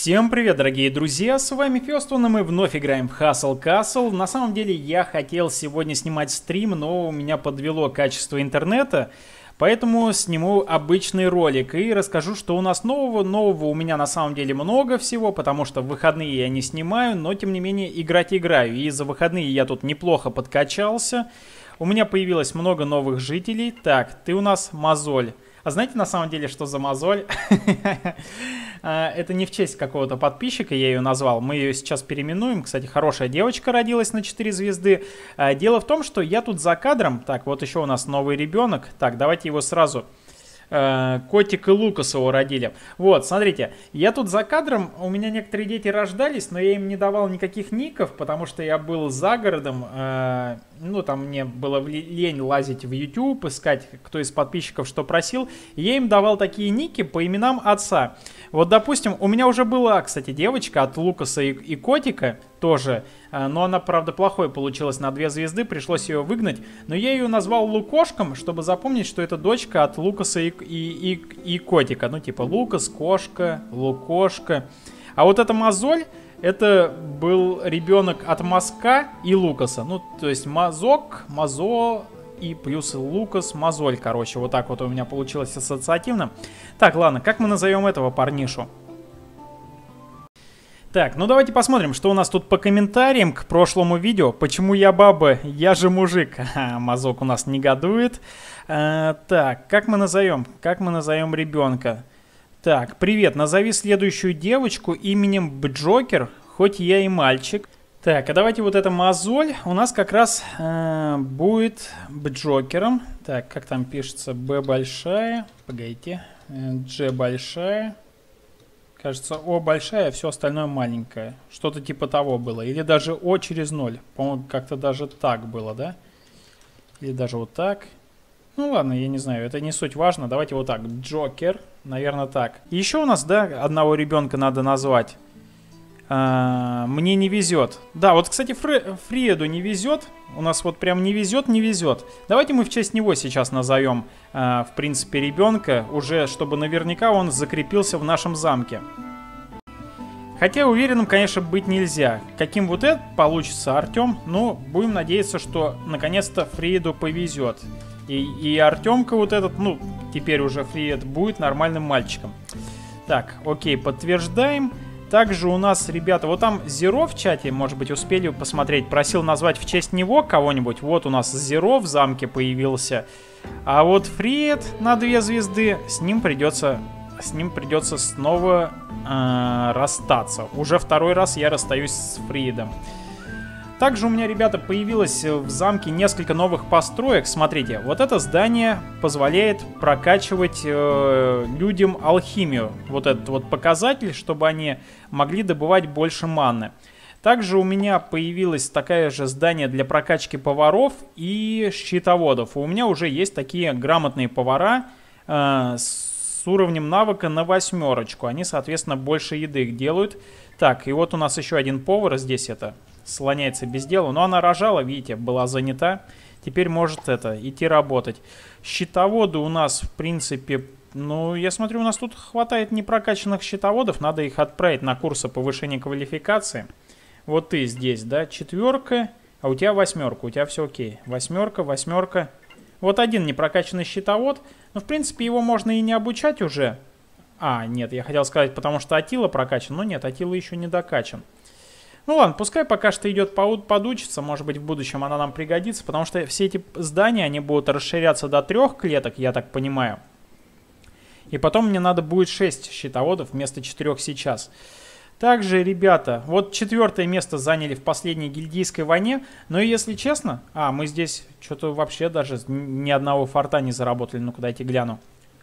Всем привет, дорогие друзья, с вами Фёстон, и мы вновь играем в Hustle Castle. На самом деле я хотел сегодня снимать стрим, но у меня подвело качество интернета, поэтому сниму обычный ролик и расскажу, что у нас нового. Нового у меня на самом деле много всего, потому что в выходные я не снимаю, но тем не менее играть играю. И за выходные я тут неплохо подкачался. У меня появилось много новых жителей. Так, ты у нас мозоль. А знаете на самом деле, что за мозоль? Это не в честь какого-то подписчика я ее назвал. Мы ее сейчас переименуем. Кстати, хорошая девочка родилась на 4 звезды. Дело в том, что я тут за кадром... Так, вот еще у нас новый ребенок. Так, давайте его сразу... Котик и Лукас его родили. Вот, смотрите, я тут за кадром, у меня некоторые дети рождались, но я им не давал никаких ников, потому что я был за городом, ну, там мне было лень лазить в YouTube, искать, кто из подписчиков что просил, и я им давал такие ники по именам отца. Вот, допустим, у меня уже была, кстати, девочка от Лукаса и Котика тоже, но она, правда, плохой получилась на 2 звезды, пришлось ее выгнать, но я ее назвал Лукошком, чтобы запомнить, что это дочка от Лукаса и Котика, ну, типа Лукас, Кошка, Лукошка. А вот эта мозоль, это был ребенок от Мазка и Лукаса, ну, то есть Мазок, Мазо и плюс Лукас, мозоль, короче, вот так вот у меня получилось ассоциативно. Так, ладно, как мы назовем этого парнишу? Так, ну давайте посмотрим, что у нас тут по комментариям к прошлому видео. Почему я баба? Я же мужик. Ха, мазок у нас негодует. Так, как мы назовем? Как мы назовем ребенка? Так, привет, назови следующую девочку именем Бджокер, хоть я и мальчик. Так, а давайте вот эта мозоль у нас как раз будет Бджокером. Так, как там пишется? Б большая. Погодите. Дж большая. Кажется, О большая, а все остальное маленькое. Что-то типа того было. Или даже О через 0. По-моему, как-то даже так было, да? Или даже вот так. Ну ладно, я не знаю, это не суть важно. Давайте вот так. Джокер, наверное, так. Еще у нас, да, одного ребенка надо назвать. Мне не везет. Да, вот, кстати, Фреду не везет. У нас вот прям не везет, не везет. Давайте мы в честь него сейчас назовем, в принципе, ребенка, уже чтобы наверняка он закрепился в нашем замке. Хотя уверенным, конечно, быть нельзя. Каким вот это получится Артем, но будем надеяться, что наконец-то Фреду повезет. И Артемка вот этот, ну, теперь уже Фред будет нормальным мальчиком. Так, окей, подтверждаем. Также у нас, ребята, вот там Зеро в чате, может быть, успели посмотреть, просил назвать в честь него кого-нибудь. Вот у нас Зеро в замке появился. А вот Фред на 2 звезды, с ним придется снова расстаться. Уже второй раз я расстаюсь с Фредом. Также у меня, ребята, появилось в замке несколько новых построек. Смотрите, вот это здание позволяет прокачивать людям алхимию. Вот этот вот показатель, чтобы они могли добывать больше маны. Также у меня появилось такое же здание для прокачки поваров и щитоводов. У меня уже есть такие грамотные повара с уровнем навыка на 8. Они, соответственно, больше еды делают. Так, и вот у нас еще один повар здесь это... слоняется без дела, но она рожала, видите, была занята. Теперь может идти работать. Щитоводы у нас, в принципе, ну, я смотрю, у нас тут хватает непрокачанных щитоводов. Надо их отправить на курсы повышения квалификации. Вот ты здесь, да, 4, а у тебя 8, у тебя все окей. 8, 8. Вот один непрокачанный щитовод. Ну, в принципе, его можно и не обучать уже. А, нет, я хотел сказать, потому что Атила прокачан. Но нет, Атила еще не докачан. Ну ладно, пускай пока что идет подучиться, может быть в будущем она нам пригодится, потому что все эти здания, они будут расширяться до 3 клеток, я так понимаю. И потом мне надо будет 6 щитоводов вместо 4 сейчас. Также, ребята, вот 4 место заняли в последней гильдейской войне, но если честно, мы здесь что-то вообще даже ни одного форта не заработали, ну-ка дайте гляну.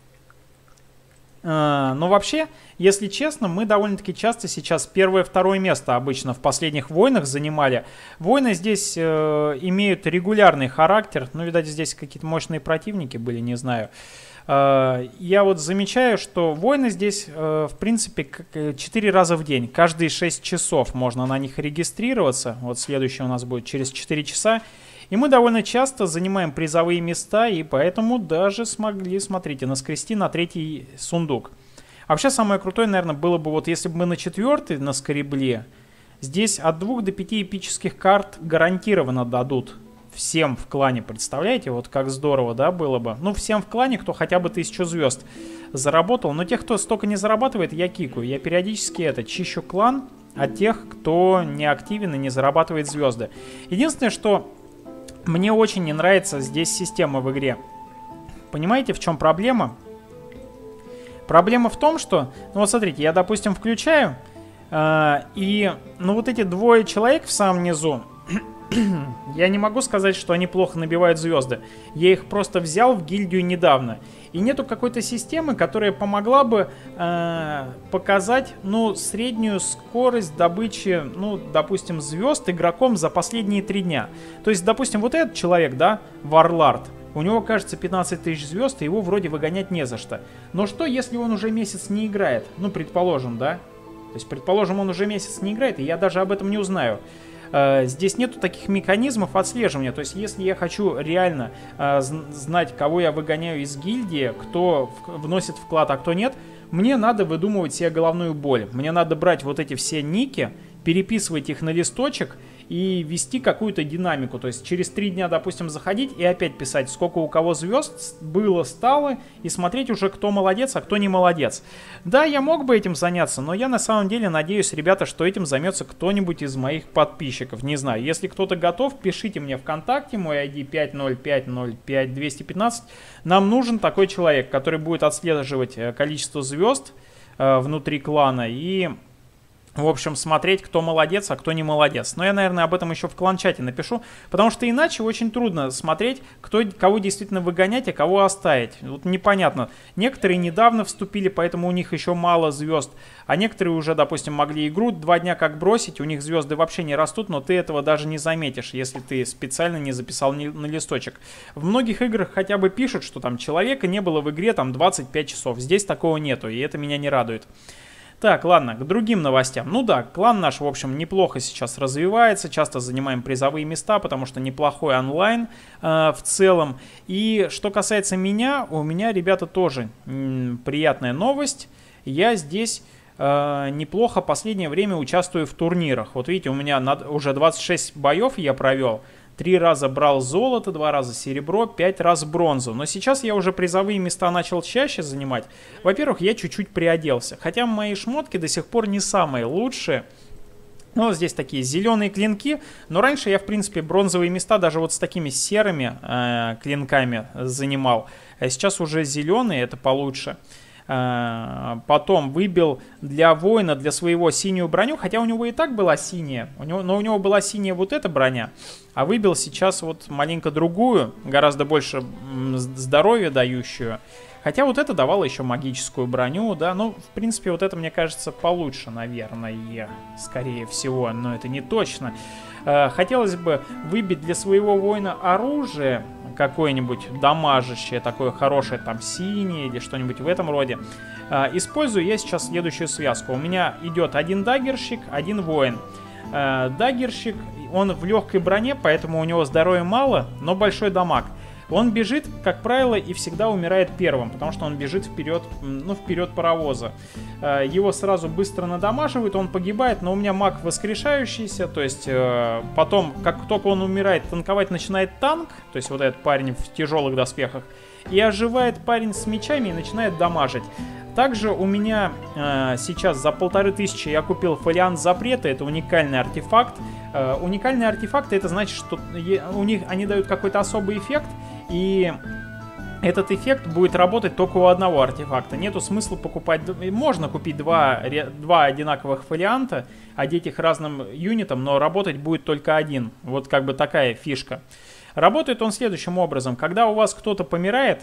Но вообще, если честно, мы довольно-таки часто сейчас 1-2 место обычно в последних войнах занимали. Войны здесь имеют регулярный характер. Ну, видать, здесь какие-то мощные противники были, не знаю. Я вот замечаю, что войны здесь, в принципе, 4 раза в день. Каждые 6 часов можно на них регистрироваться. Вот следующий у нас будет через 4 часа. И мы довольно часто занимаем призовые места, и поэтому даже смогли, смотрите, наскрести на 3-й сундук. А вообще самое крутое, наверное, было бы вот если бы мы на 4-й наскребли, здесь от 2 до 5 эпических карт гарантированно дадут всем в клане, представляете? Вот как здорово, да, было бы. Ну, всем в клане, кто хотя бы 1000 звезд заработал. Но тех, кто столько не зарабатывает, я кикаю. Я периодически чищу клан от тех, кто не активен и не зарабатывает звезды. Единственное, что мне очень не нравится здесь система в игре. Понимаете, в чем проблема? Проблема в том, что, ну вот смотрите, я, допустим, включаю, и, ну вот эти двое человек в самом низу, я не могу сказать, что они плохо набивают звезды. Я их просто взял в гильдию недавно. И нету какой-то системы, которая помогла бы показать, ну, среднюю скорость добычи, ну, допустим, звезд игроком за последние 3 дня. То есть, допустим, вот этот человек, да, Варлард, у него, кажется, 15 тысяч звезд, и его вроде выгонять не за что. Но что, если он уже месяц не играет? Ну, предположим, да? То есть, предположим, он уже месяц не играет, и я даже об этом не узнаю. Здесь нету таких механизмов отслеживания. То есть, если я хочу реально знать, кого я выгоняю из гильдии, кто вносит вклад, а кто нет, мне надо выдумывать себе головную боль. Мне надо брать вот эти все ники, переписывать их на листочек и вести какую-то динамику. То есть через 3 дня, допустим, заходить и опять писать, сколько у кого звезд было, стало, и смотреть уже, кто молодец, а кто не молодец. Да, я мог бы этим заняться, но я на самом деле надеюсь, ребята, что этим займется кто-нибудь из моих подписчиков. Не знаю, если кто-то готов, пишите мне ВКонтакте, мой ID 50505-215. Нам нужен такой человек, который будет отслеживать количество звезд внутри клана и... в общем, смотреть, кто молодец, а кто не молодец. Но я, наверное, об этом еще в клан-чате напишу, потому что иначе очень трудно смотреть, кого действительно выгонять, а кого оставить. Вот непонятно. Некоторые недавно вступили, поэтому у них еще мало звезд, а некоторые уже, допустим, могли игру 2 дня как бросить, у них звезды вообще не растут, но ты этого даже не заметишь, если ты специально не записал на листочек. В многих играх хотя бы пишут, что там человека не было в игре там 25 часов. Здесь такого нету, и это меня не радует. Так, ладно, к другим новостям. Ну да, клан наш, в общем, неплохо сейчас развивается, часто занимаем призовые места, потому что неплохой онлайн в целом. И что касается меня, у меня, ребята, тоже приятная новость. Я здесь неплохо последнее время участвую в турнирах. Вот видите, у меня уже 26 боев я провел. 3 раза брал золото, 2 раза серебро, 5 раз бронзу. Но сейчас я уже призовые места начал чаще занимать. Во-первых, я чуть-чуть приоделся. Хотя мои шмотки до сих пор не самые лучшие. Ну, здесь такие зеленые клинки. Но раньше я, в принципе, бронзовые места даже вот с такими серыми клинками занимал. А сейчас уже зеленые, это получше. Потом выбил для воина, для своего синюю броню, хотя у него и так была синяя, но у него была синяя вот эта броня, а выбил сейчас вот маленько другую, гораздо больше здоровья дающую, хотя вот это давало еще магическую броню, да, ну, в принципе, вот это, мне кажется, получше, наверное, скорее всего, но это не точно. Хотелось бы выбить для своего воина оружие, какое-нибудь дамажащее, такое хорошее, там, синее или что-нибудь в этом роде. Использую я сейчас следующую связку. У меня идет один даггерщик, один воин. Даггерщик, он в легкой броне, поэтому у него здоровья мало, но большой дамаг. Он бежит, как правило, и всегда умирает первым, потому что он бежит вперед, ну, вперед паровоза. Его сразу быстро надамаживают, он погибает, но у меня маг воскрешающийся, то есть потом, как только он умирает, танковать начинает танк, то есть вот этот парень в тяжелых доспехах, и оживает парень с мечами и начинает дамажить. Также у меня сейчас за 1500 я купил фолиант запрета, это уникальный артефакт. Уникальные артефакты, это значит, что у них они дают какой-то особый эффект, и этот эффект будет работать только у одного артефакта. Нету смысла покупать, можно купить два одинаковых фолианта, одеть их разным юнитам, но работать будет только один. Вот как бы такая фишка. Работает он следующим образом. Когда у вас кто-то помирает,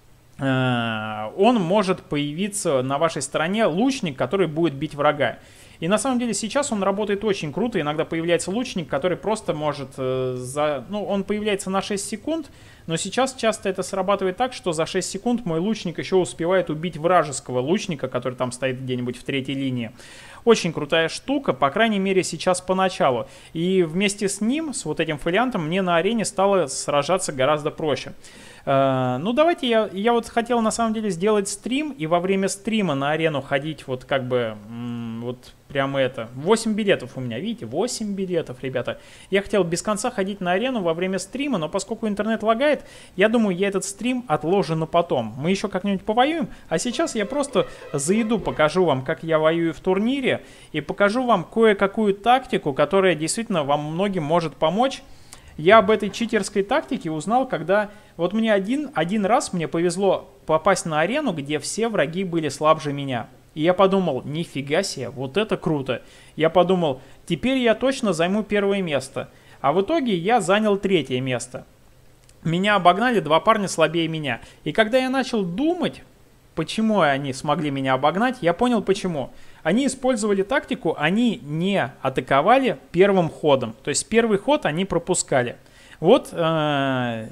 он может появиться на вашей стороне лучник, который будет бить врага. И на самом деле сейчас он работает очень круто. Иногда появляется лучник, который просто может ну, он появляется на 6 секунд, но сейчас часто это срабатывает так, что за 6 секунд мой лучник еще успевает убить вражеского лучника, который там стоит где-нибудь в третьей линии. Очень крутая штука, по крайней мере сейчас поначалу. И вместе с ним, с вот этим фолиантом, мне на арене стало сражаться гораздо проще. Ну давайте я вот хотел на самом деле сделать стрим, и во время стрима на арену ходить вот как бы, вот прямо это, 8 билетов у меня, видите, 8 билетов, ребята. Я хотел без конца ходить на арену во время стрима, но поскольку интернет лагает, я думаю, я этот стрим отложу на потом. Мы еще как-нибудь повоюем, а сейчас я просто за еду покажу вам, как я воюю в турнире, и покажу вам кое-какую тактику, которая действительно вам многим может помочь. Я об этой читерской тактике узнал, когда вот мне один раз мне повезло попасть на арену, где все враги были слабже меня. И я подумал, нифига себе, вот это круто. Я подумал, теперь я точно займу первое место. А в итоге я занял третье место. Меня обогнали два парня слабее меня. И когда я начал думать, почему они смогли меня обогнать, я понял почему. Они использовали тактику, они не атаковали первым ходом. То есть первый ход они пропускали. Вот как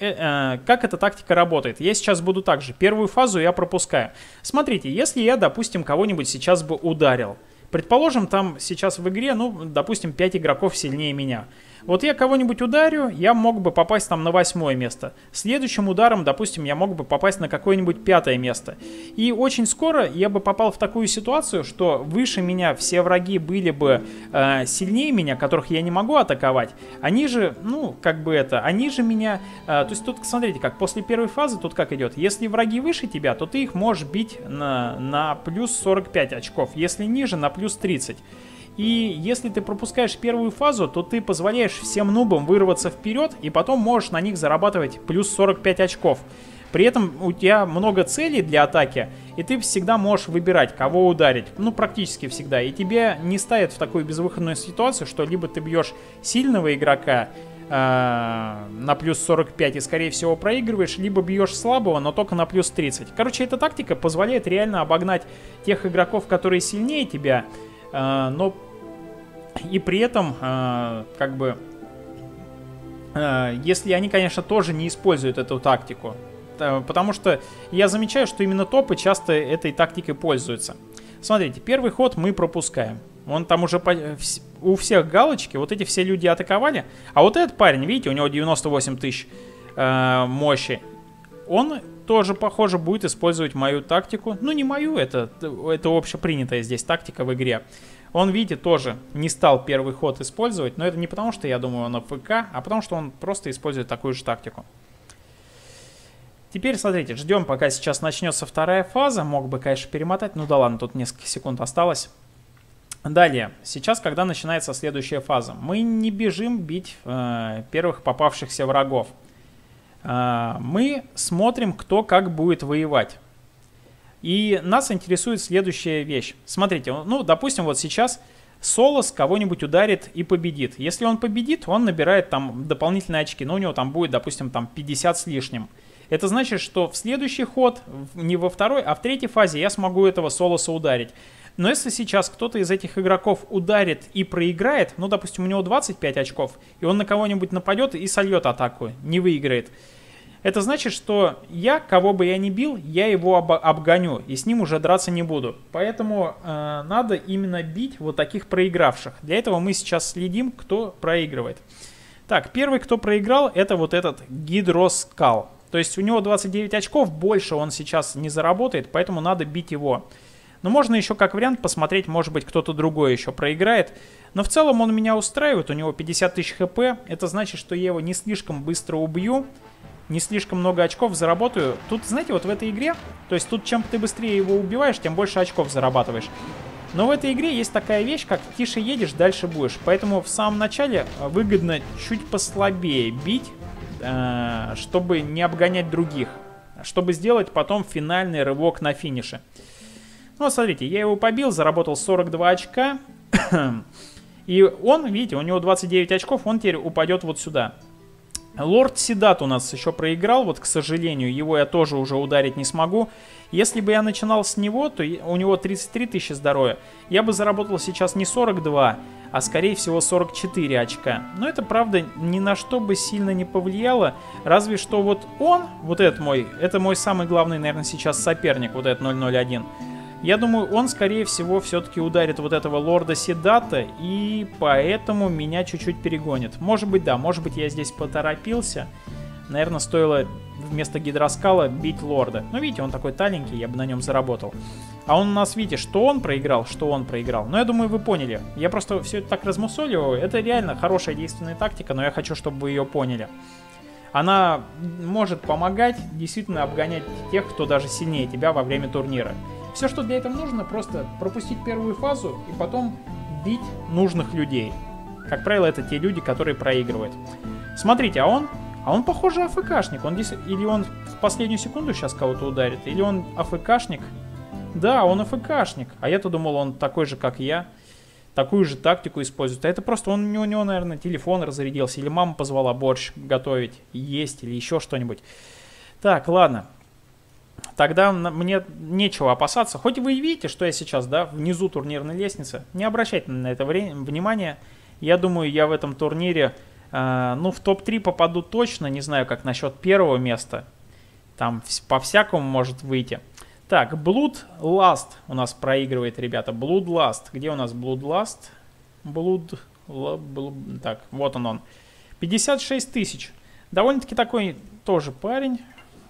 эта тактика работает. Я сейчас буду так же. Первую фазу я пропускаю. Смотрите, если я, допустим, кого-нибудь сейчас бы ударил. Предположим, там сейчас в игре, ну, допустим, 5 игроков сильнее меня. Вот я кого-нибудь ударю, я мог бы попасть там на 8 место. Следующим ударом, допустим, я мог бы попасть на какое-нибудь 5 место. И очень скоро я бы попал в такую ситуацию, что выше меня все враги были бы сильнее меня, которых я не могу атаковать. Они же, ну, как бы это, они же меня... то есть тут, смотрите, как после первой фазы, тут как идет. Если враги выше тебя, то ты их можешь бить на плюс 45 очков. Если ниже, на плюс 30. И если ты пропускаешь первую фазу, то ты позволяешь всем нубам вырваться вперед, и потом можешь на них зарабатывать плюс 45 очков. При этом у тебя много целей для атаки, и ты всегда можешь выбирать, кого ударить. Ну, практически всегда. И тебя не ставят в такую безвыходную ситуацию, что либо ты бьешь сильного игрока на плюс 45 и, скорее всего, проигрываешь, либо бьешь слабого, но только на плюс 30. Короче, эта тактика позволяет реально обогнать тех игроков, которые сильнее тебя, но и при этом, как бы, если они, конечно, тоже не используют эту тактику. Потому что я замечаю, что именно топы часто этой тактикой пользуются. Смотрите, первый ход мы пропускаем. Он там уже у всех галочки, вот эти все люди атаковали. А вот этот парень, видите, у него 98 тысяч мощи. Он тоже, похоже, будет использовать мою тактику. Ну, не мою, это общепринятая здесь тактика в игре. Он, видите, тоже не стал первый ход использовать. Но это не потому, что я думаю, он АФК, а потому, что он просто использует такую же тактику. Теперь, смотрите, ждем, пока сейчас начнется вторая фаза. Мог бы, конечно, перемотать. Ну да ладно, тут несколько секунд осталось. Далее, сейчас, когда начинается следующая фаза, мы не бежим бить первых попавшихся врагов. Мы смотрим, кто как будет воевать. И нас интересует следующая вещь. Смотрите, ну, допустим, вот сейчас Солос кого-нибудь ударит и победит. Если он победит, он набирает там дополнительные очки. Ну, у него там будет, допустим, там 50 с лишним. Это значит, что в следующий ход, не во второй, а в третьей фазе я смогу этого Солоса ударить. Но если сейчас кто-то из этих игроков ударит и проиграет, ну, допустим, у него 25 очков, и он на кого-нибудь нападет и сольет атаку, не выиграет, это значит, что я, кого бы я ни бил, я его обгоню, и с ним уже драться не буду. Поэтому надо именно бить вот таких проигравших. Для этого мы сейчас следим, кто проигрывает. Так, первый, кто проиграл, это вот этот Гидроскал. То есть у него 29 очков, больше он сейчас не заработает, поэтому надо бить его. Но можно еще как вариант посмотреть, может быть, кто-то другой еще проиграет. Но в целом он меня устраивает, у него 50 тысяч хп. Это значит, что я его не слишком быстро убью, не слишком много очков заработаю. Тут, знаете, вот в этой игре, то есть тут чем ты быстрее его убиваешь, тем больше очков зарабатываешь. Но в этой игре есть такая вещь, как тише едешь, дальше будешь. Поэтому в самом начале выгодно чуть послабее бить, чтобы не обгонять других, чтобы сделать потом финальный рывок на финише. Ну вот смотрите, я его побил, заработал 42 очка. И он, видите, у него 29 очков, он теперь упадет вот сюда. Лорд Седат у нас еще проиграл, вот, к сожалению, его я тоже уже ударить не смогу. Если бы я начинал с него, то у него 33 тысячи здоровья. Я бы заработал сейчас не 42, а скорее всего 44 очка. Но это, правда, ни на что бы сильно не повлияло. Разве что вот он, вот это мой самый главный, наверное, сейчас соперник, вот этот 001. Я думаю, он, скорее всего, все-таки ударит вот этого лорда Седата, и поэтому меня чуть-чуть перегонит. Может быть, да, может быть, я здесь поторопился. Наверное, стоило вместо гидроскала бить лорда. Но видите, он такой таленький, я бы на нем заработал. А он у нас, видите, что он проиграл. Но я думаю, вы поняли. Я просто все это так размусоливаю. Это реально хорошая действенная тактика, но я хочу, чтобы вы ее поняли. Она может помогать действительно обгонять тех, кто даже сильнее тебя во время турнира. Все, что для этого нужно, просто пропустить первую фазу и потом бить нужных людей. Как правило, это те люди, которые проигрывают. Смотрите, а он, похоже, АФКшник. Или он в последнюю секунду сейчас кого-то ударит, или он АФКшник. Да, он АФКшник. А я-то думал, он такой же, как я. Такую же тактику использует. А это просто у него, наверное, телефон разрядился. Или мама позвала борщ готовить, есть, или еще что-нибудь. Так, ладно. Тогда мне нечего опасаться. Хоть вы и видите, что я сейчас, да, внизу турнирной лестницы. Не обращайте на это внимания. Я думаю, я в этом турнире, в топ-3 попаду точно. Не знаю, как насчет первого места. Там по-всякому может выйти. Так, Bloodlust у нас проигрывает, ребята. Bloodlust. Где у нас Bloodlust? Так, вот он. 56 тысяч. Довольно-таки такой тоже парень.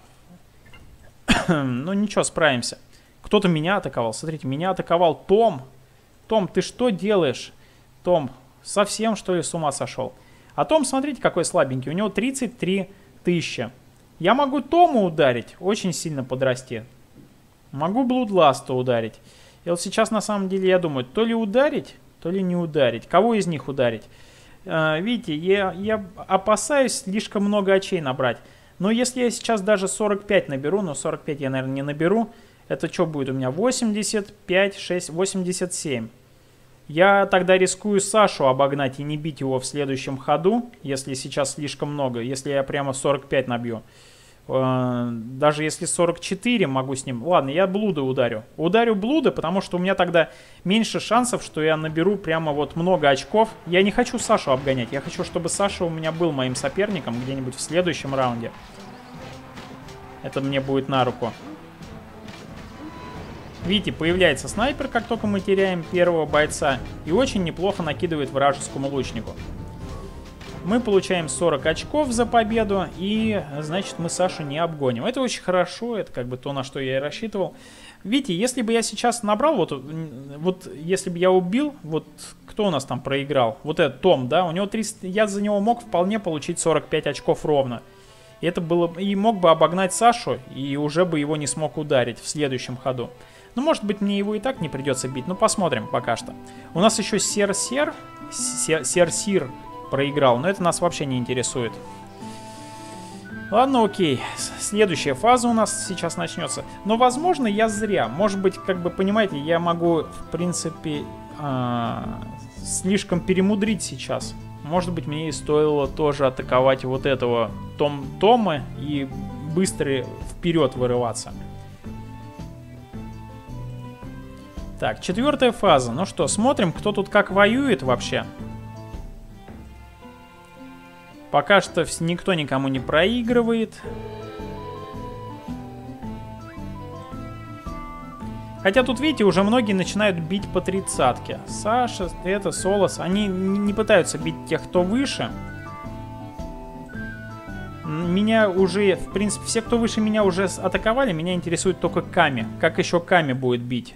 Ну ничего, справимся. Кто-то меня атаковал. Смотрите, меня атаковал Том. Том, ты что делаешь? Том, совсем что ли с ума сошел? А Том, смотрите, какой слабенький. У него 33 тысячи. Я могу Тому ударить, очень сильно подрасти. Могу Bloodlust'а ударить. И вот сейчас на самом деле я думаю, то ли ударить, то ли не ударить. Кого из них ударить? Видите, я опасаюсь слишком много очей набрать. Но если я сейчас даже 45 наберу, но 45 я, наверное, не наберу, это что будет у меня? 85, 6, 87. Я тогда рискую Сашу обогнать и не бить его в следующем ходу, если сейчас слишком много, если я прямо 45 набью. Даже если 44 могу с ним. Ладно, я Блуда ударю. Ударю Блуда, потому что у меня тогда меньше шансов, что я наберу прямо вот много очков. Я не хочу Сашу обгонять. Я хочу, чтобы Саша у меня был моим соперником где-нибудь в следующем раунде. Это мне будет на руку. Видите, появляется снайпер, как только мы теряем первого бойца. И очень неплохо накидывает вражескому лучнику. Мы получаем 40 очков за победу, и, значит, мы Сашу не обгоним. Это очень хорошо, это как бы то, на что я и рассчитывал. Видите, если бы я сейчас набрал, вот если бы я убил, вот кто у нас там проиграл? Вот этот Том, да, у него 30, я за него мог вполне получить 45 очков ровно. И это было, и мог бы обогнать Сашу, и уже бы его не смог ударить в следующем ходу. Ну, может быть, мне его и так не придется бить, но посмотрим пока что. У нас еще Серсир проиграл, но это нас вообще не интересует. Ладно, окей. Следующая фаза у нас сейчас начнется. Но, возможно, я зря. Может быть, как бы, понимаете, я могу, в принципе, слишком перемудрить сейчас. Может быть, мне и стоило тоже атаковать вот этого Тома и быстро вперед вырываться. Так, 4-я фаза. Ну что, смотрим, кто тут как воюет вообще. Пока что никто никому не проигрывает. Хотя тут, видите, уже многие начинают бить по 30-ке. Саша, это, Солос, они не пытаются бить тех, кто выше. Меня уже, в принципе, все, кто выше меня, уже атаковали. Меня интересует только Ками. Как еще Ками будет бить?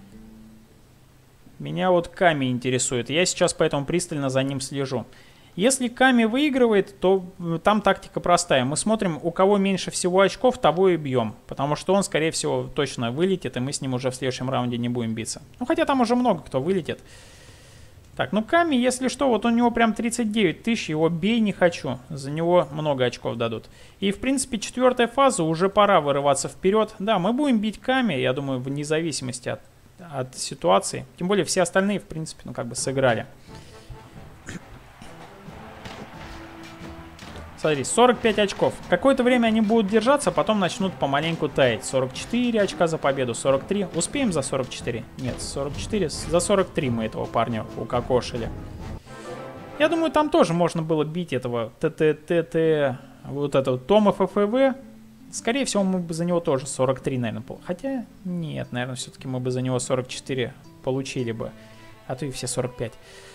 Меня вот Ками интересует. Я сейчас поэтому пристально за ним слежу. Если Ками выигрывает, то там тактика простая. Мы смотрим, у кого меньше всего очков, того и бьем. Потому что он, скорее всего, точно вылетит, и мы с ним уже в следующем раунде не будем биться. Ну, хотя там уже много кто вылетит. Так, ну Ками, если что, вот у него прям 39 тысяч, его бей не хочу. За него много очков дадут. И, в принципе, 4-я фаза, уже пора вырываться вперед. Да, мы будем бить Ками, я думаю, вне зависимости от ситуации. Тем более, все остальные, в принципе, ну, как бы сыграли. Смотри, 45 очков. Какое-то время они будут держаться, потом начнут помаленьку таять. 44 очка за победу, 43. Успеем за 44? Нет, 44. За 43 мы этого парня укокошили. Я думаю, там тоже можно было бить этого ТТТТ, вот этого Тома ФФВ. Скорее всего, мы бы за него тоже 43, наверное, хотя, нет, наверное, все-таки мы бы за него 44 получили бы. А то и все 45.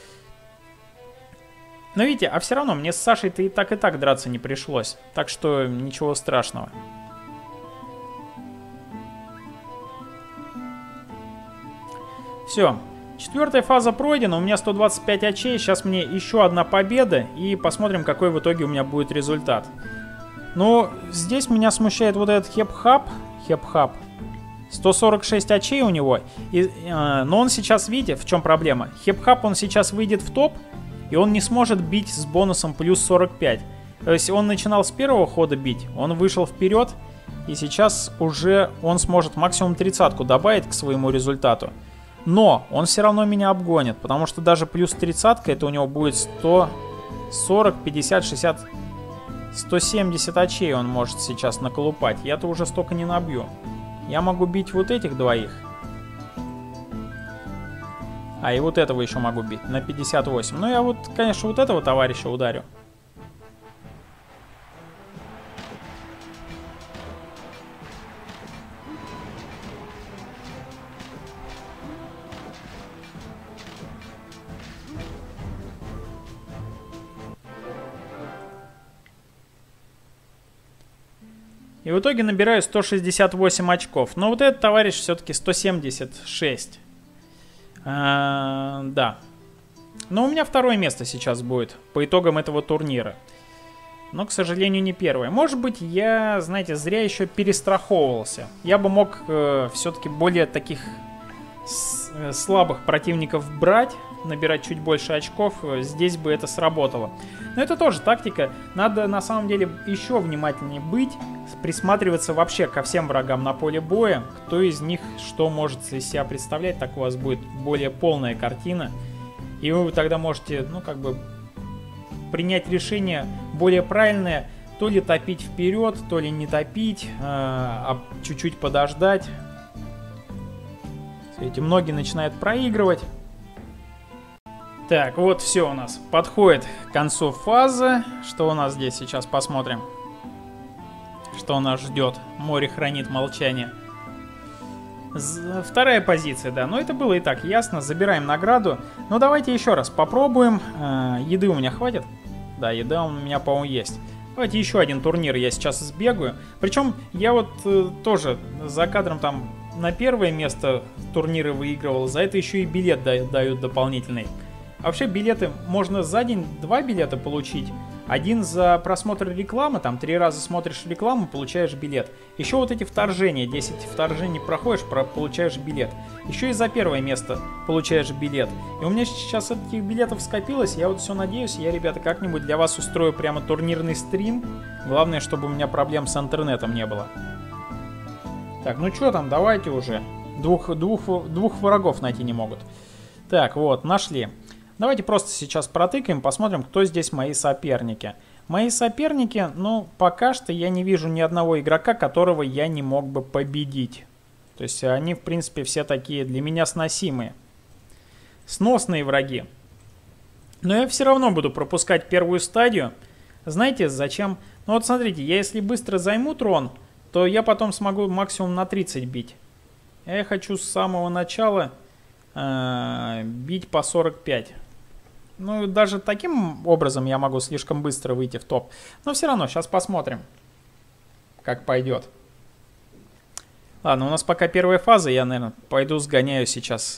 Но видите, а все равно мне с Сашей-то и так драться не пришлось. Так что ничего страшного. Все. Четвертая фаза пройдена. У меня 125 очей. Сейчас мне еще одна победа. И посмотрим, какой в итоге у меня будет результат. Но здесь меня смущает вот этот Хеп-Хаб. Хеп-Хаб. 146 очей у него. Но он сейчас, видите, в чем проблема? Хеп-Хаб, он сейчас выйдет в топ. И он не сможет бить с бонусом плюс 45. То есть он начинал с первого хода бить, он вышел вперед, и сейчас уже он сможет максимум 30-ку добавить к своему результату. Но он все равно меня обгонит, потому что даже плюс 30-ка это у него будет 140, 50, 60, 170 очей он может сейчас наколупать. Я-то уже столько не набью. Я могу бить вот этих двоих. А, и вот этого еще могу бить на 58. Ну, я вот, конечно, вот этого товарища ударю. И в итоге набираю 168 очков. Но вот этот товарищ все-таки 176. Да. Но у меня второе место сейчас будет по итогам этого турнира. Но, к сожалению, не первое. Может быть, я, знаете, зря еще перестраховывался. Я бы мог все-таки более таких слабых противников брать, набирать чуть больше очков. Здесь бы это сработало. Но это тоже тактика. Надо, на самом деле, еще внимательнее быть. Присматриваться вообще ко всем врагам на поле боя. Кто из них что может из себя представлять. Так у вас будет более полная картина. И вы тогда можете, ну, как бы принять решение более правильное. То ли топить вперед, то ли не топить, а чуть-чуть подождать. Видите, многие начинают проигрывать. Так, вот все у нас подходит к концу фазы. Что у нас здесь сейчас посмотрим. Что нас ждет. Море хранит молчание. Вторая позиция, да. Но это было и так ясно. Забираем награду. Но давайте еще раз попробуем. Еды у меня хватит? Да, еда у меня, по-моему, есть. Давайте еще один турнир я сейчас сбегаю. Причем я вот тоже за кадром там на первое место турниры выигрывал. За это еще и билет дают дополнительный. А вообще билеты можно за день 2 билета получить. Один за просмотр рекламы, там 3 раза смотришь рекламу, получаешь билет. Еще вот эти вторжения, 10 вторжений проходишь, получаешь билет. Еще и за первое место получаешь билет. И у меня сейчас этих билетов скопилось, я вот все надеюсь, я, ребята, как-нибудь для вас устрою прямо турнирный стрим. Главное, чтобы у меня проблем с интернетом не было. Так, ну что там, давайте уже. Двух врагов найти не могут. Так, вот, нашли. Давайте просто сейчас протыкаем, посмотрим, кто здесь мои соперники. Мои соперники, ну, пока что я не вижу ни одного игрока, которого я не мог бы победить. То есть они, в принципе, все такие для меня сносимые. Сносные враги. Но я все равно буду пропускать первую стадию. Знаете, зачем? Ну вот смотрите, я если быстро займу трон, то я потом смогу максимум на 30 бить. Я хочу с самого начала бить по 45. Ну, даже таким образом я могу слишком быстро выйти в топ. Но все равно, сейчас посмотрим, как пойдет. Ладно, у нас пока первая фаза. Я, наверное, пойду сгоняю сейчас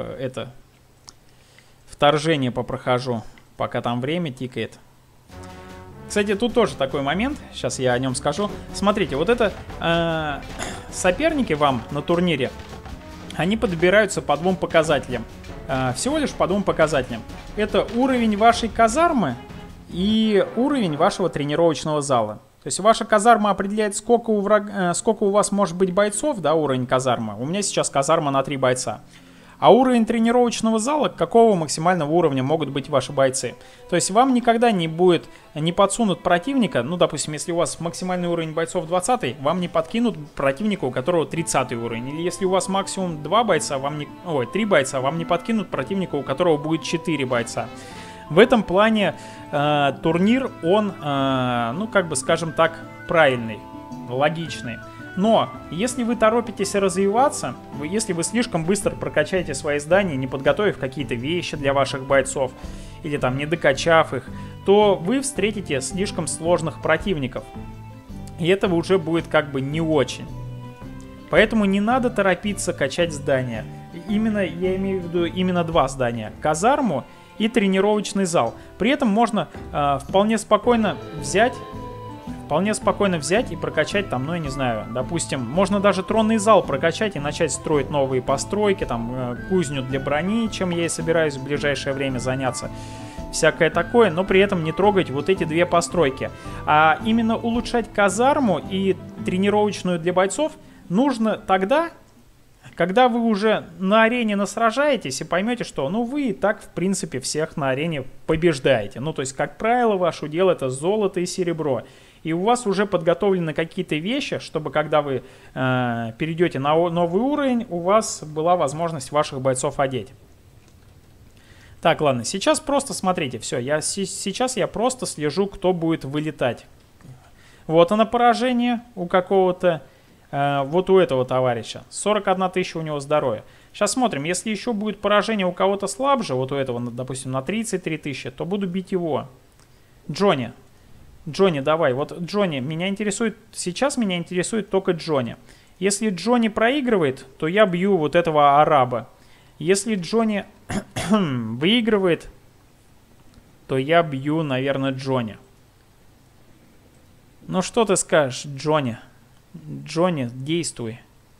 вторжение попрохожу, пока там время тикает. Кстати, тут тоже такой момент. Сейчас я о нем скажу. Смотрите, вот это соперники вам на турнире, они подбираются по 2 показателям. Всего лишь по 2 показателям. Это уровень вашей казармы и уровень вашего тренировочного зала. То есть ваша казарма определяет, сколько у вас может быть бойцов, да, уровень казармы. У меня сейчас казарма на 3 бойца. А уровень тренировочного зала, какого максимального уровня могут быть ваши бойцы? То есть вам никогда не подсунут противника, ну, допустим, если у вас максимальный уровень бойцов 20, вам не подкинут противника, у которого 30 уровень. Или если у вас максимум 2 бойца, 3 бойца, вам не подкинут противника, у которого будет 4 бойца. В этом плане турнир, он, ну, как бы, скажем так, правильный, логичный. Но если вы торопитесь развиваться, если вы слишком быстро прокачаете свои здания, не подготовив какие-то вещи для ваших бойцов, или там не докачав их, то вы встретите слишком сложных противников. И это уже будет как бы не очень. Поэтому не надо торопиться качать здания. Именно, я имею в виду именно 2 здания. Казарму и тренировочный зал. При этом можно вполне спокойно взять и прокачать там, ну я не знаю, допустим, можно даже тронный зал прокачать и начать строить новые постройки, там кузню для брони, чем я и собираюсь в ближайшее время заняться. Всякое такое, но при этом не трогать вот эти 2 постройки. А именно улучшать казарму и тренировочную для бойцов нужно тогда, когда вы уже на арене насражаетесь и поймете, что, ну, вы и так, в принципе, всех на арене побеждаете. Ну, то есть, как правило, ваше дело это золото и серебро. И у вас уже подготовлены какие-то вещи, чтобы когда вы перейдете на новый уровень, у вас была возможность ваших бойцов одеть. Так, ладно, сейчас просто смотрите, все, сейчас я просто слежу, кто будет вылетать. Вот оно поражение у какого-то, вот у этого товарища. 41 тысяча у него здоровья. Сейчас смотрим, если еще будет поражение у кого-то слабже, вот у этого, допустим, на 33 тысячи, то буду бить его. Джонни, давай. Вот Джонни, сейчас меня интересует только Джонни. Если Джонни проигрывает, то я бью вот этого араба. Если Джонни выигрывает, то я бью, наверное, Джонни. Ну что ты скажешь, Джонни? Джонни, действуй.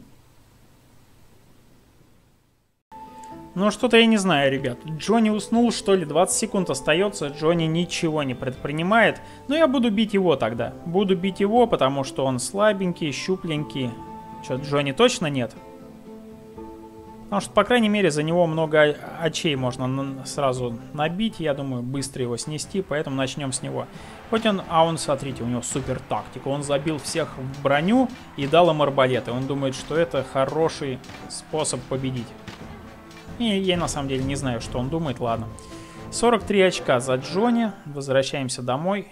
Ну, что-то я не знаю, ребят. Джонни уснул, что ли? 20 секунд остается. Джонни ничего не предпринимает. Но я буду бить его тогда. Буду бить его, потому что он слабенький, щупленький. Что, Джонни точно нет? Потому что, по крайней мере, за него много очей можно сразу набить. Я думаю, быстро его снести, поэтому начнем с него. Хоть он, смотрите, у него супер тактика. Он забил всех в броню и дал им арбалеты. Он думает, что это хороший способ победить. И я на самом деле не знаю, что он думает, ладно. 43 очка за Джонни. Возвращаемся домой.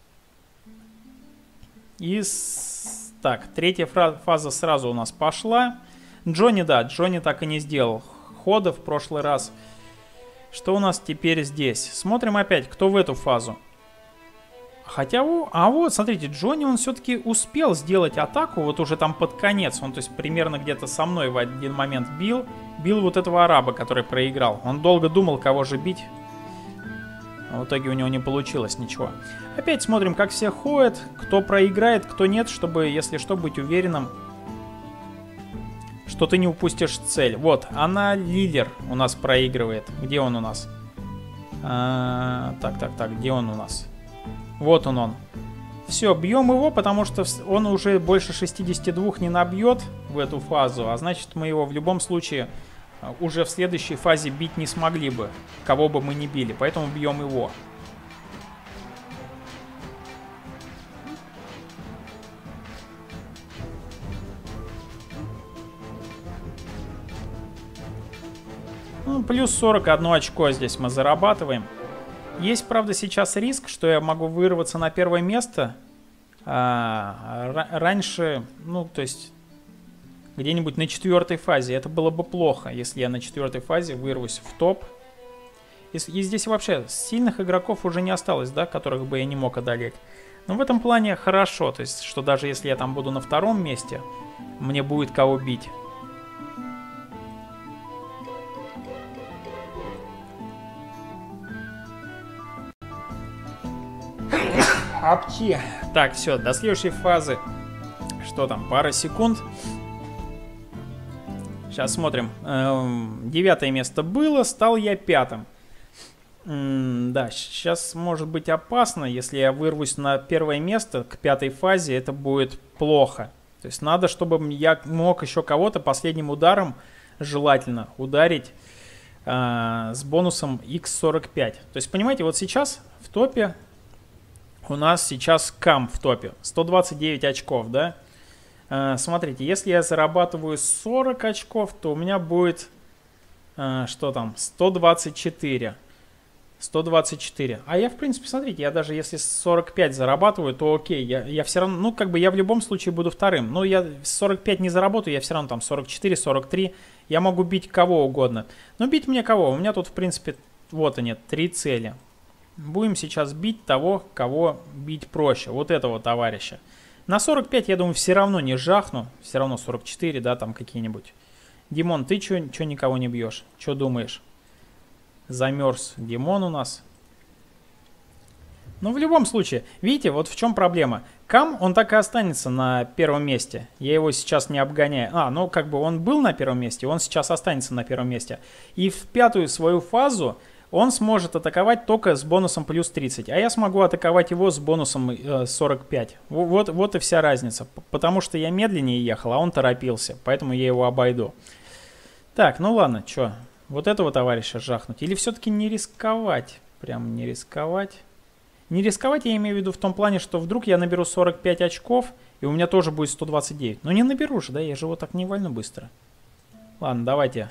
Так, третья фаза сразу у нас пошла. Джонни, да, Джонни так и не сделал хода в прошлый раз. Что у нас теперь здесь? Смотрим опять, кто в эту фазу. Хотя, вот, смотрите, Джонни, он все-таки успел сделать атаку, вот уже там под конец. Он, то есть, примерно где-то со мной в один момент бил вот этого араба, который проиграл. Он долго думал, кого же бить. А в итоге у него не получилось ничего. Опять смотрим, как все ходят, кто проиграет, кто нет, чтобы, если что, быть уверенным, что ты не упустишь цель. Вот, она Лилер у нас проигрывает. Где он у нас? Так, где он у нас? Вот он. Все, бьем его, потому что он уже больше 62 не набьет в эту фазу. А значит, мы его в любом случае уже в следующей фазе бить не смогли бы. Кого бы мы ни били. Поэтому бьем его. Ну, плюс 41 очко здесь мы зарабатываем. Есть, правда, сейчас риск, что я могу вырваться на первое место. Раньше, ну, то есть, где-нибудь на 4-й фазе. Это было бы плохо, если я на 4-й фазе вырвусь в топ. И здесь вообще сильных игроков уже не осталось, да, которых бы я не мог одолеть. Но в этом плане хорошо, то есть, что даже если я там буду на 2-м месте, мне будет кого бить. Апчи. Так, все, до следующей фазы. Что там, пара секунд. Сейчас смотрим. 9-е место было, стал я 5-м. Да, сейчас может быть опасно, если я вырвусь на 1-е место к 5-й фазе, это будет плохо. То есть надо, чтобы я мог еще кого-то последним ударом желательно ударить с бонусом x45. То есть, понимаете, вот сейчас в топе у нас сейчас кам в топе. 129 очков, да? Смотрите, если я зарабатываю 40 очков, то у меня будет, что там, 124. 124. А я, в принципе, смотрите, я даже если 45 зарабатываю, то окей. Я все равно, ну, как бы я в любом случае буду вторым. Но я 45 не заработаю, я все равно там 44, 43. Я могу бить кого угодно. Но бить мне кого? У меня тут, в принципе, вот они, 3 цели. Будем сейчас бить того, кого бить проще. Вот этого товарища. На 45, я думаю, все равно не жахну. Все равно 44, да, там какие-нибудь. Димон, ты чё никого не бьешь? Чё думаешь? Замерз Димон у нас. Ну, в любом случае, видите, вот в чем проблема. Кам, он так и останется на первом месте. Я его сейчас не обгоняю. Ну, как бы он был на первом месте, он сейчас останется на первом месте. И в пятую свою фазу он сможет атаковать только с бонусом плюс 30. А я смогу атаковать его с бонусом 45. Вот и вся разница. Потому что я медленнее ехал, а он торопился. Поэтому я его обойду. Так, ну ладно, что? Вот этого товарища жахнуть? Или все-таки не рисковать? Прям не рисковать. Не рисковать я имею в виду в том плане, что вдруг я наберу 45 очков, и у меня тоже будет 129. Но не наберу же, да? Я же его так не вальну быстро. Ладно, давайте.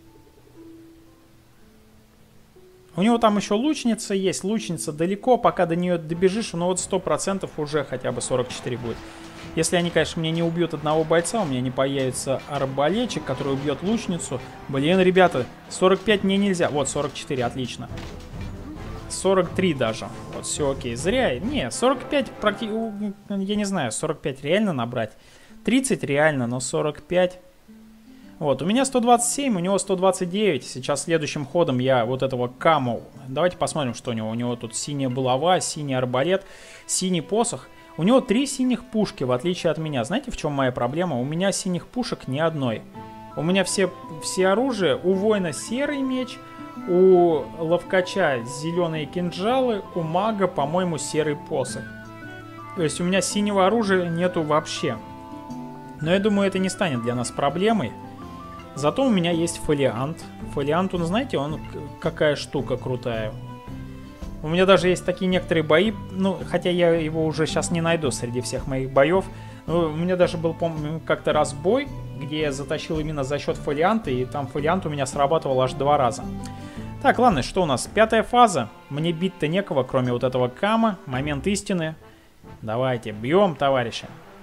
У него там еще лучница есть. Лучница далеко, пока до нее добежишь, но вот 100% уже хотя бы 44 будет. Если они, конечно, мне не убьют одного бойца, у меня не появится арбалетчик, который убьет лучницу. Блин, ребята, 45 мне нельзя. Вот, 44, отлично. 43 даже. Вот, все окей. Зря. Не, 45 практически, я не знаю, 45 реально набрать. 30 реально, но 45... Вот, у меня 127, у него 129. Сейчас следующим ходом я вот этого каму... Давайте посмотрим, что у него. У него тут синяя булава, синий арбалет, синий посох. У него 3 синих пушки, в отличие от меня. Знаете, в чем моя проблема? У меня синих пушек ни одной. У меня все оружия. У воина серый меч, у ловкача зеленые кинжалы, у мага, по-моему, серый посох. То есть у меня синего оружия нету вообще. Но я думаю, это не станет для нас проблемой. Зато у меня есть фолиант. Фолиант, он, знаете, он какая штука крутая. У меня даже есть такие некоторые бои, ну, хотя я его уже сейчас не найду среди всех моих боев. Но у меня даже был, помню, как-то раз бой, где я затащил именно за счет фолианта, и там фолиант у меня срабатывал аж 2 раза. Так, ладно, что у нас? 5-я фаза. Мне бить-то некого, кроме вот этого кама. Момент истины. Давайте, бьем, товарища.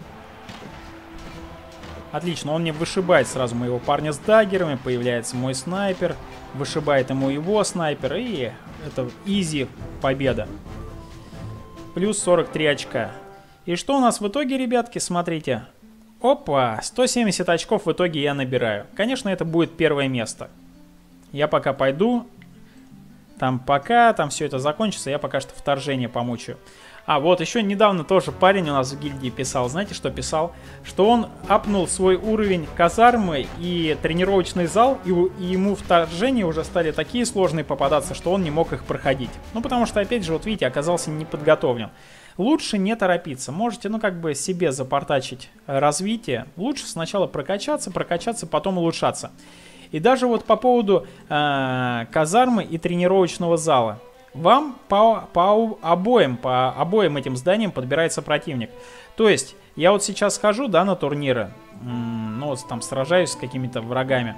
Отлично, он мне вышибает сразу моего парня с даггерами, появляется мой снайпер, вышибает ему его снайпер, и это изи победа. Плюс 43 очка. И что у нас в итоге, ребятки, смотрите. Опа, 170 очков в итоге я набираю. Конечно, это будет первое место. Я пока пойду, пока все это закончится, я пока что вторжение помучаю. А, вот еще недавно тоже парень у нас в гильдии писал, знаете, что писал? Что он апнул свой уровень казармы и тренировочный зал, и ему вторжения уже стали такие сложные попадаться, что он не мог их проходить. Ну, потому что, опять же, вот видите, оказался неподготовлен. Лучше не торопиться. Можете, ну, как бы себе запортачить развитие. Лучше сначала прокачаться, потом улучшаться. И даже вот по поводу казармы и тренировочного зала. Вам по обоим этим зданиям подбирается противник. То есть, я вот сейчас хожу, да, на турниры, ну, вот там сражаюсь с какими-то врагами.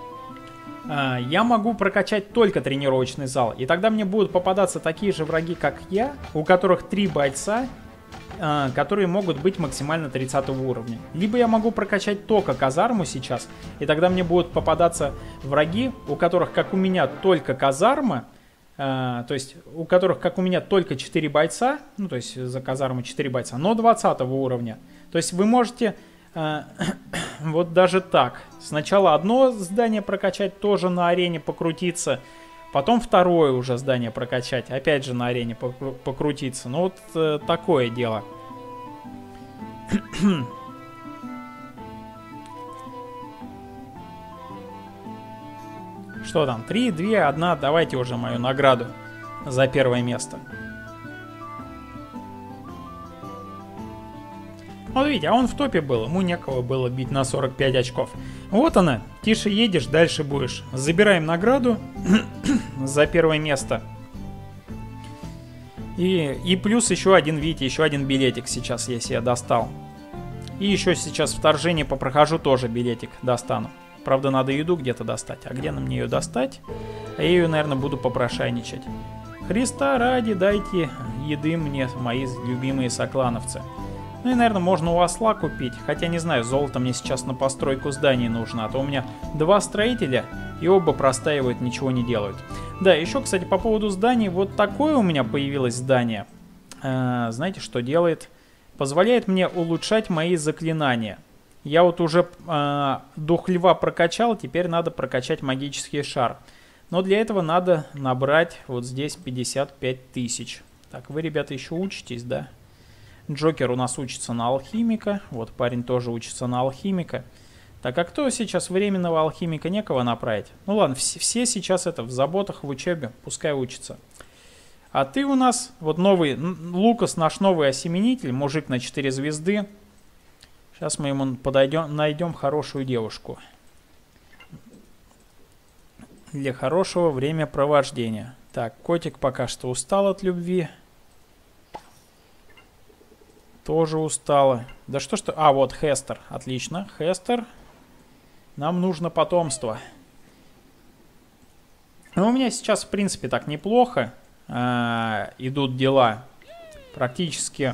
Я могу прокачать только тренировочный зал. И тогда мне будут попадаться такие же враги, как я, у которых 3 бойца, которые могут быть максимально 30 уровня. Либо я могу прокачать только казарму сейчас, и тогда мне будут попадаться враги, у которых, как у меня, только казарма, то есть у которых, как у меня, только 4 бойца, ну, то есть за казарму 4 бойца, но 20 уровня. То есть вы можете вот даже так. Сначала одно здание прокачать, тоже на арене покрутиться, потом второе уже здание прокачать, опять же на арене покрутиться. Ну вот такое дело. Что там? 3, 2, 1. Давайте уже мою награду за первое место. Вот видите, а он в топе был, ему некого было бить на 45 очков. Вот она, тише едешь, дальше будешь. Забираем награду за первое место. И плюс еще один, видите, еще один билетик сейчас я себе достал. И еще сейчас вторжение попрохожу, тоже билетик достану. Правда, надо еду где-то достать. А где нам мне ее достать? А я ее, наверное, буду попрошайничать. Христа ради, дайте еды мне, мои любимые соклановцы. Ну и, наверное, можно у осла купить. Хотя, не знаю, золото мне сейчас на постройку зданий нужно. А то у меня 2 строителя, и оба простаивают, ничего не делают. Да, еще, кстати, по поводу зданий. Вот такое у меня появилось здание. Знаете, что делает? Позволяет мне улучшать мои заклинания. Я вот уже дух льва прокачал, теперь надо прокачать магический шар. Но для этого надо набрать вот здесь 55 тысяч. Так, вы, ребята, еще учитесь, да? Джокер у нас учится на алхимика. Вот парень тоже учится на алхимика. Так, а кто сейчас временного алхимика некого направить? Ну ладно, все сейчас это в заботах, в учебе, пускай учатся. А ты у нас, вот новый, Лукас, наш новый осеменитель, мужик на 4 звезды. Сейчас мы ему найдем хорошую девушку. Для хорошего времяпровождения. Так, котик пока что устал от любви. Тоже устала. Да что? А, вот Хестер. Отлично. Хестер. Нам нужно потомство. Но у меня сейчас, в принципе, так неплохо идут дела. Практически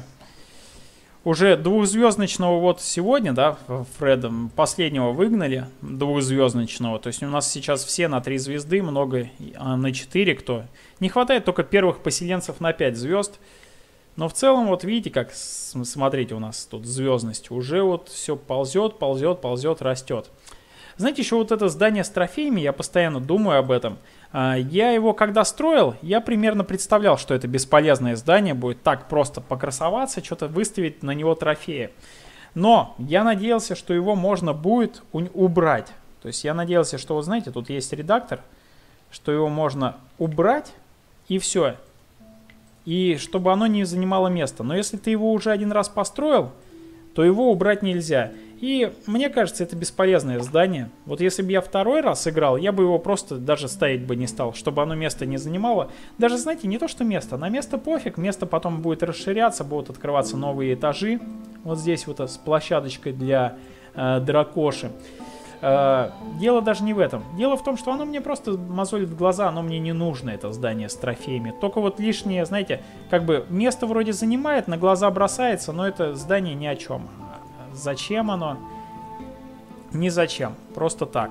уже двухзвездочного вот сегодня, да, Фреда, последнего выгнали, двухзвездочного. То есть у нас сейчас все на 3 звезды, много на 4 кто. Не хватает только первых поселенцев на 5 звезд. Но в целом, вот видите, как, смотрите, у нас тут звездность. Уже вот все ползет, ползет, ползет, растет. Знаете, еще вот это здание с трофеями, я постоянно думаю об этом. Я его когда строил, я примерно представлял, что это бесполезное здание будет так просто покрасоваться, что-то выставить на него трофеи. Но я надеялся, что его можно будет убрать. То есть я надеялся, что, вот знаете, тут есть редактор, что его можно убрать и все. И чтобы оно не занимало место. Но если ты его уже один раз построил, то его убрать нельзя. И мне кажется, это бесполезное здание. Вот если бы я второй раз играл, я бы его просто даже ставить бы не стал, чтобы оно место не занимало. Даже, знаете, не то что место, на место пофиг. Место потом будет расширяться, будут открываться новые этажи. Вот здесь вот с площадочкой для дракоши. Дело даже не в этом. Дело в том, что оно мне просто мозолит глаза, оно мне не нужно, это здание с трофеями. Только вот лишнее, знаете, как бы место вроде занимает, на глаза бросается, но это здание ни о чем. Зачем оно? Ни зачем, просто так.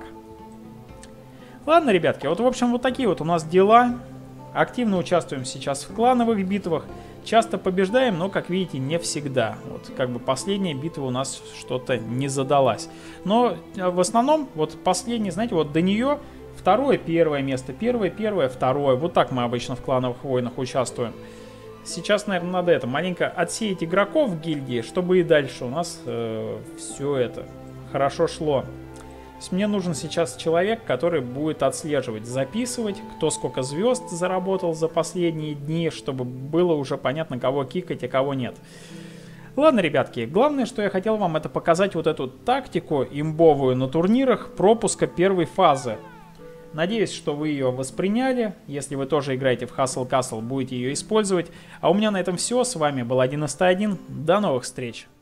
Ладно, ребятки, вот в общем вот такие вот у нас дела. Активно участвуем сейчас в клановых битвах. Часто побеждаем, но, как видите, не всегда. Вот как бы последняя битва у нас что-то не задалась. Но в основном, вот последний, знаете, вот до нее второе, первое место. Первое, первое, второе. Вот так мы обычно в клановых войнах участвуем. Сейчас, наверное, надо это маленько отсеять игроков в гильдии, чтобы и дальше у нас все это хорошо шло. То есть мне нужен сейчас человек, который будет отслеживать, записывать, кто сколько звезд заработал за последние дни, чтобы было уже понятно, кого кикать, а кого нет. Ладно, ребятки, главное, что я хотел вам, это показать вот эту тактику имбовую на турнирах пропуска первой фазы. Надеюсь, что вы ее восприняли. Если вы тоже играете в Hustle Castle, будете ее использовать. А у меня на этом все. С вами был 1С1. До новых встреч!